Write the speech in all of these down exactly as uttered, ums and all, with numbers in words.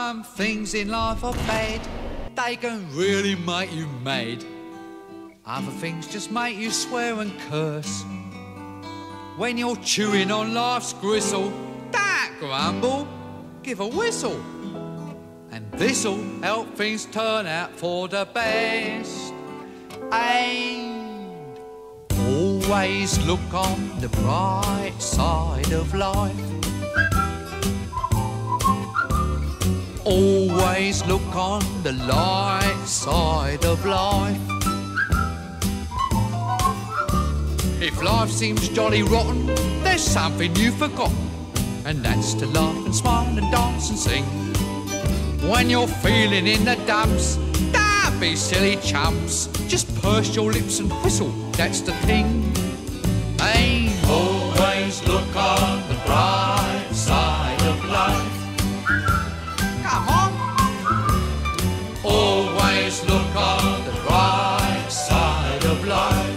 Some things in life are bad, they can really make you mad. Other things just make you swear and curse. When you're chewing on life's gristle, don't grumble, give a whistle. And this'll help things turn out for the best. And always look on the bright side of life. Always look on the light side of life. If life seems jolly rotten, there's something you've forgotten, and that's to laugh and smile and dance and sing. When you're feeling in the dumps, don't be silly chumps. Just purse your lips and whistle, that's the thing. Hey, always look on the bright side of life. Come on. Always look on the bright side of life.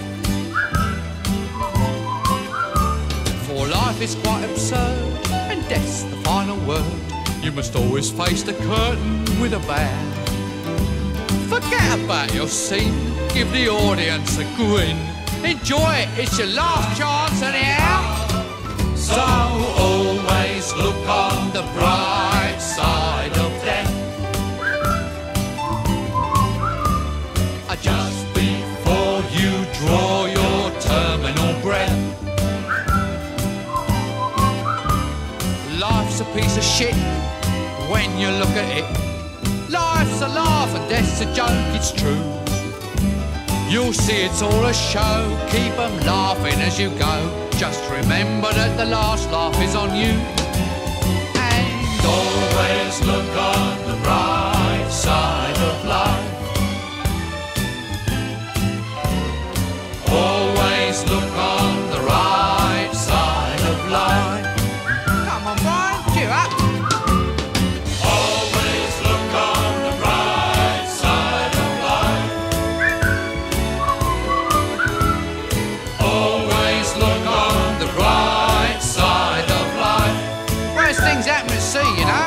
For life is quite absurd, and death's the final word. You must always face the curtain with a bow. Forget about your scene, give the audience a grin. Enjoy it, it's your last chance anyhow. So always look on the bright side of death. Just before you draw your terminal breath. Life's a piece of shit when you look at it. Life's a laugh and death's a joke, it's true. You'll see it's all a show, keep 'em laughing as you go. Just remember that the last laugh is on you. And always look on the bright side of life. Always look on the right side of life. Come on, Brian, cheer up. Always look on the right side of life. Always look on the right side of life. Worst things happen at sea, you know.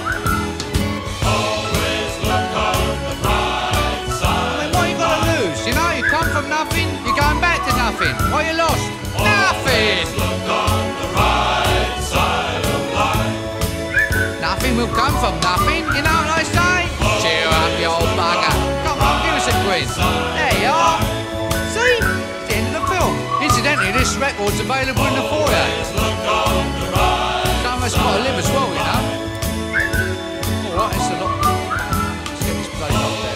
Always look on the right side. I mean, what you got to lose? You know, you come from nothing, you're going back to nothing. What you lost? Nothing. Look on the right side of life. Nothing will come from nothing, you know what I say? Cheer up, you old bugger. Come on, give us a quiz. There you are. See? It's the end of the film. Incidentally, this record's available in the foyer. Some of us got to live as well, you know. Alright, it's a lot. Let's get this place up there.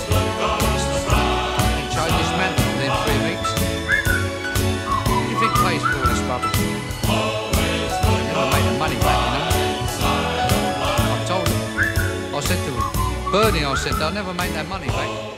Change this mantle within three weeks. What do you think pays for all this rubbish? Never made the money back, you know. I told him. I said to him, Bernie, I said, they'll never make that money back.